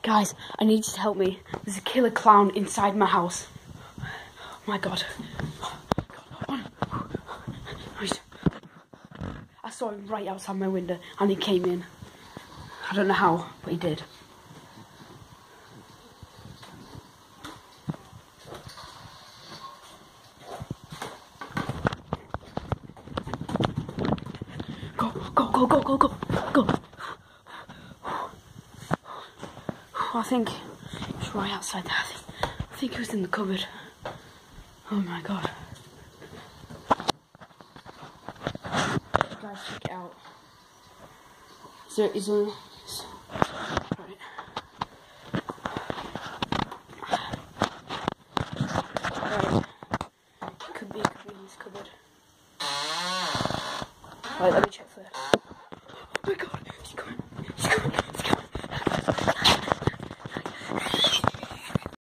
Guys, I need you to help me. There's a killer clown inside my house. Oh my god. I saw him right outside my window and he came in. I don't know how, but he did. Go, go, go, go, go, go, go. I think it was right outside there. I think it was in the cupboard. Oh my god. Guys, check it out. Is there, right. Right. It could be in this cupboard. Right, let me check first. Oh my god, he's coming. He's coming. He's coming.